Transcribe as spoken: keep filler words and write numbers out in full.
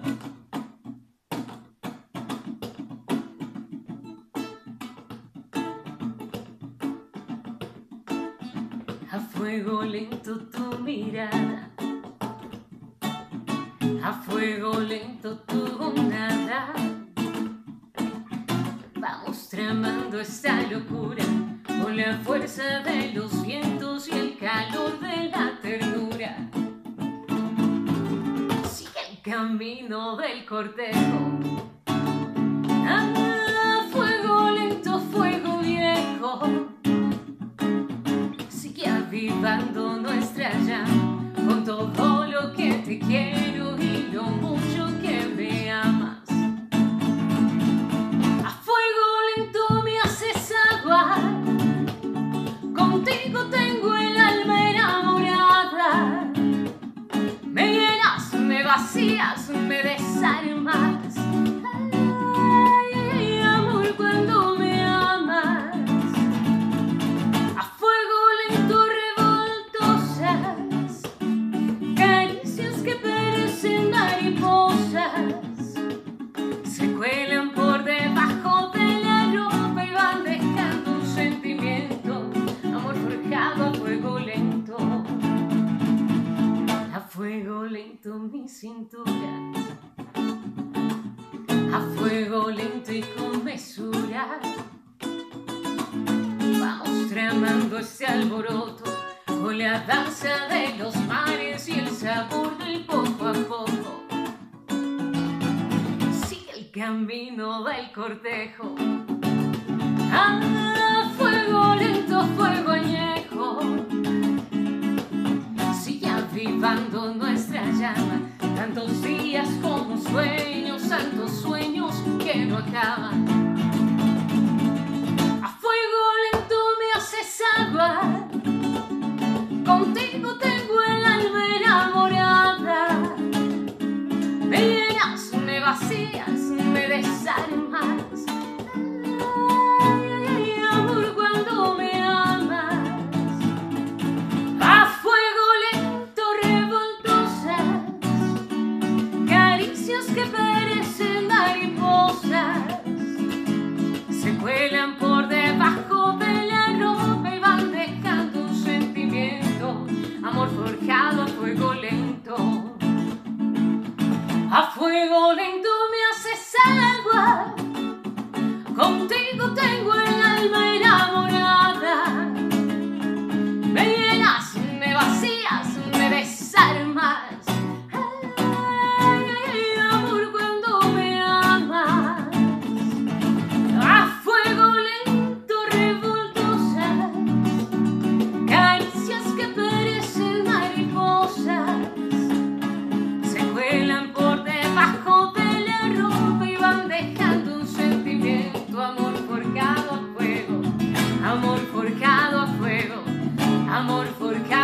A fuego lento tu mirada, a fuego lento tu nada. Vamos tramando esta locura con la fuerza de los vientos y el calor de la ternura. Sigue el camino del cortejo, a fuego lento, fuego viejo. Avivando nuestra llama con todo lo que te quiero y lo mucho que me amas. A fuego lento me haces aguar, contigo tengo el alma enamorada. Me llenas, me vacías, me desarmas. Ay, amor, cuando me amas. A fuego se cuelan por debajo de la ropa y van dejando un sentimiento, amor forjado a fuego lento. A fuego lento mi cintura, a fuego lento y con mesura. Vamos tramando este alboroto con la danza de los mares y el sabor del poco a poco. Camino del cortejo, a fuego lento, fuego añejo. Sigue avivando nuestra llama, tantos días como sueños, tantos sueños que no acaban. A fuego lento me haces aguar, contigo tengo el alma enamorada. Me llenas, me vacías, me desarmas. Ay, amor, cuando me amas. A fuego lento revoltosas, caricias que parecen mariposas. Se cuelan por debajo de la ropa y van dejando un sentimiento, amor forjado a fuego lento. A fuego lento me haces agua, contigo tengo el alma enamorada. Me llenas, me vacías, me desarmas. Ay, ay, amor, cuando me amas. A fuego lento revoltosas, caricias que parecen mariposas. Se cuelan por debajo de la ropa y van dejando un sentimiento, amor forjado a fuego, amor forjado a fuego, amor forjado.